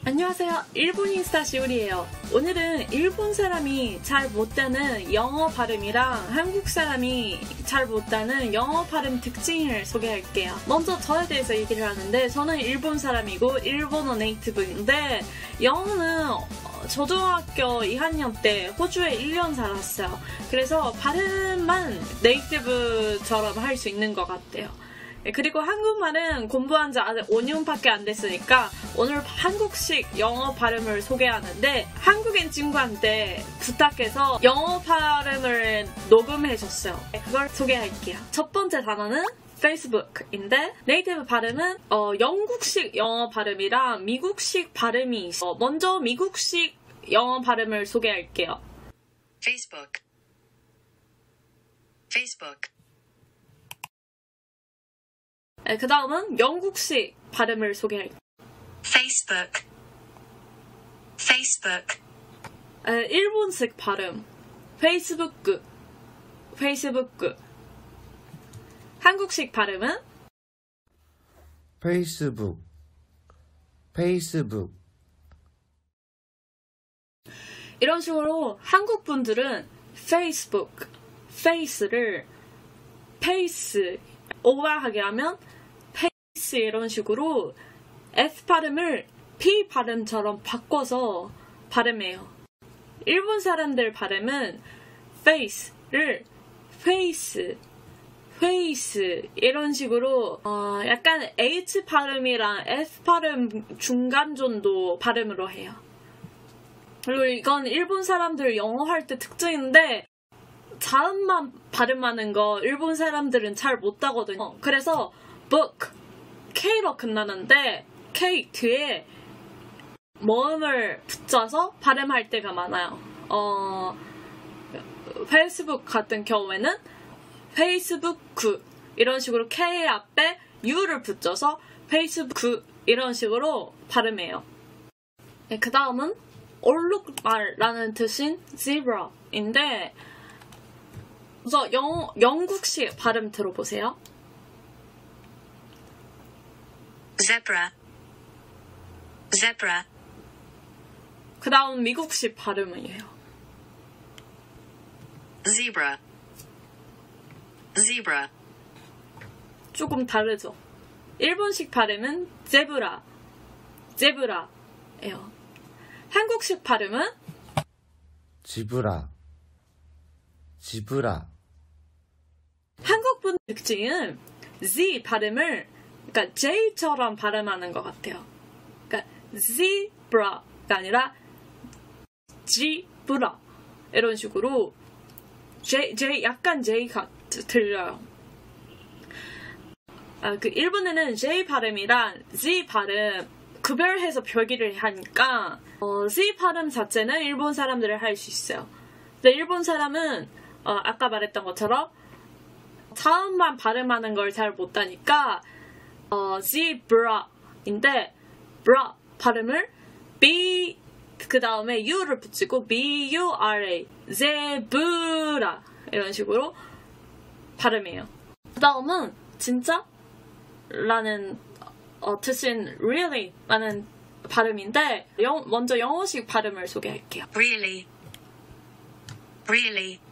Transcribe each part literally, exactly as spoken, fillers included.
안녕하세요. 일본인스타 시오리예요. 오늘은 일본 사람이 잘 못하는 영어 발음이랑 한국 사람이 잘 못하는 영어 발음 특징을 소개할게요. 먼저 저에 대해서 얘기를 하는데 저는 일본 사람이고 일본어 네이티브인데 영어는 초등학교 이 학년 때 호주에 일 년 살았어요. 그래서 발음만 네이티브처럼 할 수 있는 것 같아요. 그리고 한국말은 공부한 지 아직 오 년밖에 안 됐으니까 오늘 한국식 영어 발음을 소개하는데 한국인 친구한테 부탁해서 영어 발음을 녹음해줬어요. 그걸 소개할게요. 첫 번째 단어는 페이스북인데 네이티브 발음은 어, 영국식 영어 발음이랑 미국식 발음이 있어. 먼저 미국식 영어 발음을 소개할게요. Facebook, Facebook. 네, 그 다음은 영국식 발음을 소개할게요. Facebook, Facebook. 네, 일본식 발음. 페이스북, 페이스북. 한국식 발음은 페이스북, 페이스북. 이런 식으로 한국 분들은 페이스북, 페이스를 페이스, 오버하게 하면 페이스 이런 식으로 F 발음을 P 발음처럼 바꿔서 발음해요. 일본 사람들 발음은 face를 face, face 이런 식으로 어, 약간 H 발음이랑 F 발음 중간 정도 발음으로 해요. 그리고 이건 일본 사람들 영어 할 때 특징인데 자음만 발음하는 거 일본 사람들은 잘 못하거든요. 그래서 book, K로 끝나는데 K 뒤에 모음을 붙여서 발음할 때가 많아요. 어, 페이스북 같은 경우에는 페이스북 이런 식으로 K 앞에 U를 붙여서 페이스북 이런 식으로 발음해요. 네, 그 다음은 얼룩말라는 뜻인 zebra인데 우선 영, 영국식 발음 들어보세요. Zebra, zebra. 그 다음 미국식 발음이에요. Zebra, zebra. 조금 다르죠. 일본식 발음은 제브라, 제브라예요. 한국식 발음은 지브라, 지브라. 한국 분 특징은 Z 발음을 그러니까 J처럼 발음하는 것 같아요. 그러니까 zebra가 아니라 지브라 이런 식으로 J, J 약간 J가 들려요. 아, 그 일본에는 J 발음이랑 Z 발음 구별해서 표기를 하니까 어, Z 발음 자체는 일본 사람들이 할 수 있어요. 근데 일본 사람은 어, 아까 말했던 것처럼 자음만 발음하는 걸 잘 못하니까 어, zebra인데 bra 발음을 B 그 다음에 U를 붙이고 B-U-R-A zebra 이런 식으로 발음해요. 그 다음은 진짜 라는 어, 뜻인 really 라는 발음인데 영, 먼저 영어식 발음을 소개할게요. Really, really.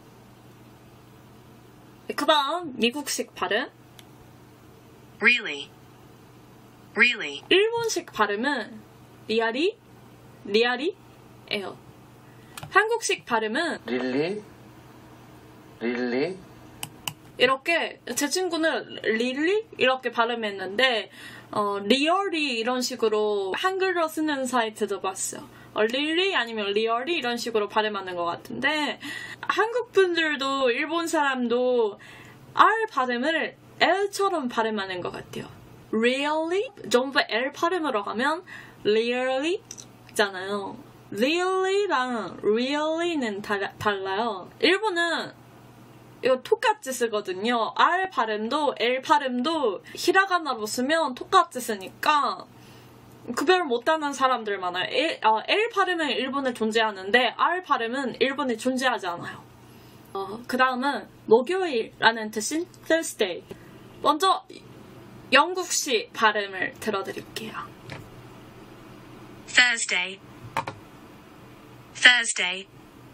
그 다음 미국식 발음. Really, really. 일본식 발음은 리아리, 리아리예요. 한국식 발음은 릴리, 릴리. 이렇게 제 친구는 릴리 이렇게 발음했는데 어, 리얼이 이런 식으로 한글로 쓰는 사이트도 봤어요. 어, 릴리 아니면 리얼이 이런 식으로 발음하는 것 같은데 한국 분들도 일본 사람도 R 발음을 L처럼 발음하는 것 같아요. Really? 전부 L 발음으로 하면 really 잖아요. really랑 really는 달, 달라요. 일본은 이거 똑같이 쓰거든요. R 발음도 L 발음도 히라가나로 쓰면 똑같이 쓰니까 구별 못하는 사람들 많아요. L, 어, L 발음은 일본에 존재하는데 R 발음은 일본에 존재하지 않아요. 어, 그 다음은 목요일라는 뜻인 Thursday. 먼저 영국식 발음을 들어드릴게요. Thursday, Thursday,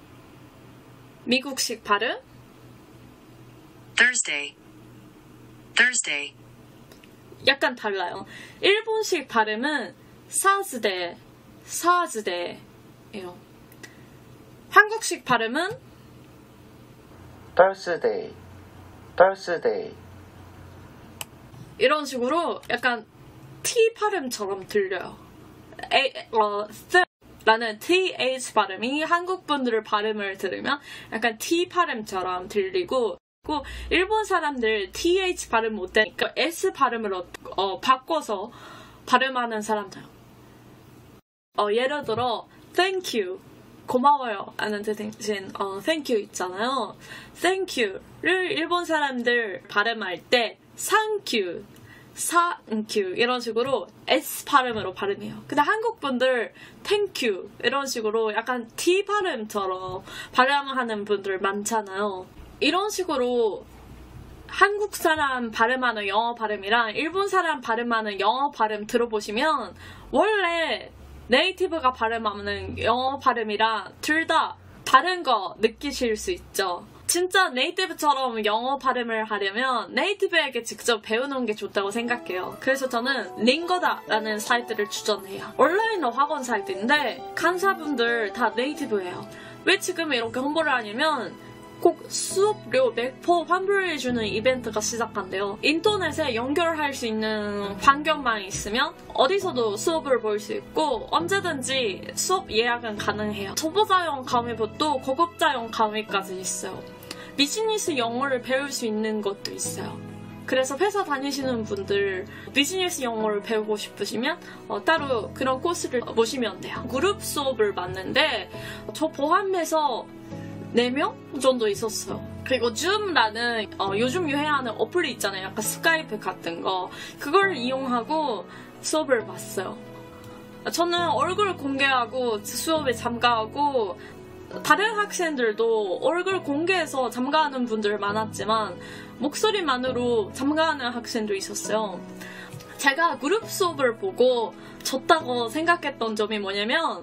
미국식 발음 Thursday, Thursday, 약간 달라요. 일본식 발음은 사즈데, 사즈데예요. 한국식 발음은 Thursday, Thursday. 이런 식으로 약간 T 발음처럼 들려요. A, 어, th 라는 th 발음이 한국 분들 발음을 들으면 약간 T 발음처럼 들리고, 그 일본 사람들 th 발음 못되니까 s 발음으로 어, 바꿔서 발음하는 사람들. 어, 예를 들어 thank you, 고마워요 하는 대신 어, thank you 있잖아요. thank you를 일본 사람들 발음할 때 thank you, thank you 이런 식으로 s 발음으로 발음해요. 근데 한국 분들 thank you 이런 식으로 약간 t 발음처럼 발음하는 분들 많잖아요. 이런 식으로 한국 사람 발음하는 영어 발음이랑 일본 사람 발음하는 영어 발음 들어보시면 원래 네이티브가 발음하는 영어 발음이랑 둘 다 다른 거 느끼실 수 있죠. 진짜 네이티브처럼 영어 발음을 하려면 네이티브에게 직접 배우는 게 좋다고 생각해요. 그래서 저는 링거다라는 사이트를 추천해요. 온라인어 학원 사이트인데 강사분들 다 네이티브예요. 왜 지금 이렇게 홍보를 하냐면 꼭 수업료 백 퍼센트 환불해주는 이벤트가 시작한대요. 인터넷에 연결할 수 있는 환경만 있으면 어디서도 수업을 볼 수 있고 언제든지 수업 예약은 가능해요. 초보자용 강의부터 고급자용 강의까지 있어요. 비즈니스 영어를 배울 수 있는 것도 있어요. 그래서 회사 다니시는 분들 비즈니스 영어를 배우고 싶으시면 어, 따로 그런 코스를 보시면 돼요. 그룹 수업을 봤는데 저 포함해서 네 명 정도 있었어요. 그리고 줌라는 어, 요즘 유행하는 어플이 있잖아요. 약간 스카이프 같은 거. 그걸 이용하고 수업을 봤어요. 저는 얼굴 공개하고 수업에 참가하고 다른 학생들도 얼굴 공개해서 참가하는 분들 많았지만 목소리만으로 참가하는 학생도 있었어요. 제가 그룹 수업을 보고 졌다고 생각했던 점이 뭐냐면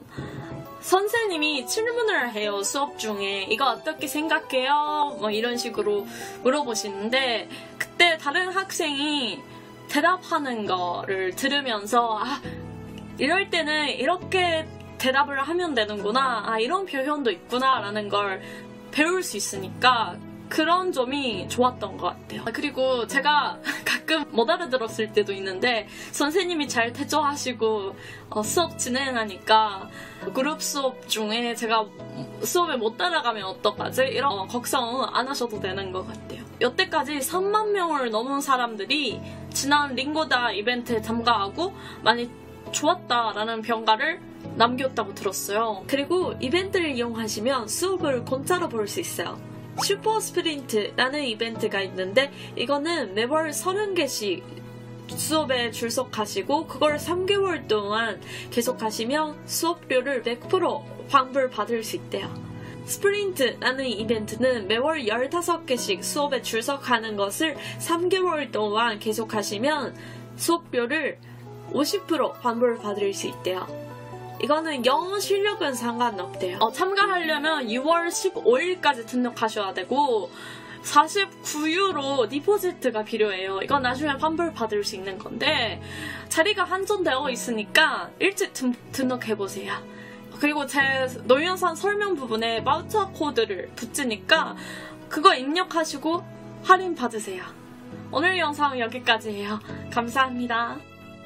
선생님이 질문을 해요. 수업 중에 이거 어떻게 생각해요? 뭐 이런 식으로 물어보시는데 그때 다른 학생이 대답하는 거를 들으면서 아 이럴 때는 이렇게 대답을 하면 되는구나. 아 이런 표현도 있구나 라는 걸 배울 수 있으니까 그런 점이 좋았던 것 같아요. 그리고 제가 가끔 못 알아들었을 때도 있는데 선생님이 잘 대처하시고 어, 수업 진행하니까 그룹 수업 중에 제가 수업에 못 따라가면 어떡하지? 이런 어, 걱정 안 하셔도 되는 것 같아요. 여태까지 삼만 명을 넘은 사람들이 지난 링고다 이벤트에 참가하고 많이 좋았다라는 평가를 남겼다고 들었어요. 그리고 이벤트를 이용하시면 수업을 공짜로 볼 수 있어요. 슈퍼 스프린트라는 이벤트가 있는데 이거는 매월 서른 개씩 수업에 출석하시고 그걸 삼 개월 동안 계속하시면 수업료를 백 퍼센트 환불 받을 수 있대요. 스프린트라는 이벤트는 매월 열다섯 개씩 수업에 출석하는 것을 삼 개월 동안 계속하시면 수업료를 오십 퍼센트 환불 받을 수 있대요. 이거는 영어 실력은 상관없대요. 어, 참가하려면 유월 십오일까지 등록하셔야 되고 사십구 유로 디포지트가 필요해요. 이건 나중에 환불 받을 수 있는 건데 자리가 한정되어 있으니까 일찍 등, 등록해보세요. 그리고 제 노영상 설명 부분에 바우처 코드를 붙이니까 그거 입력하시고 할인 받으세요. 오늘 영상 여기까지예요. 감사합니다.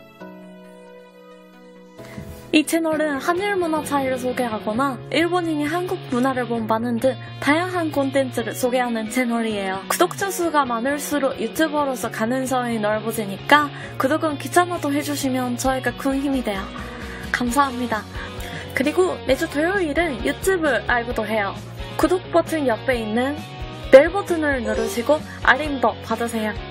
이 채널은 한일 문화 차이를 소개하거나 일본인이 한국 문화를 본받는 등 다양한 콘텐츠를 소개하는 채널이에요. 구독자 수가 많을수록 유튜버로서 가능성이 넓어지니까 구독은 귀찮아도 해주시면 저에게 큰 힘이 돼요. 감사합니다. 그리고 매주 토요일은 유튜브 라이브도 해요. 구독 버튼 옆에 있는 벨 버튼을 누르시고 알림도 받으세요.